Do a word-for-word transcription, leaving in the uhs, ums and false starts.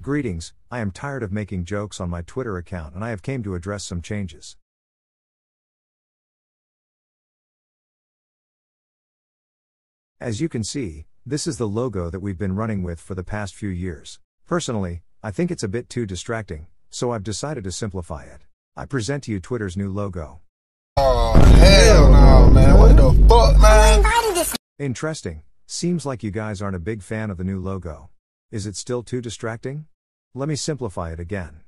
Greetings, I am tired of making jokes on my Twitter account and I have came to address some changes. As you can see, this is the logo that we've been running with for the past few years. Personally, I think it's a bit too distracting, so I've decided to simplify it. I present to you Twitter's new logo. Oh, hell no, man. What the fuck, man? Interesting. Seems like you guys aren't a big fan of the new logo. Is it still too distracting? Let me simplify it again.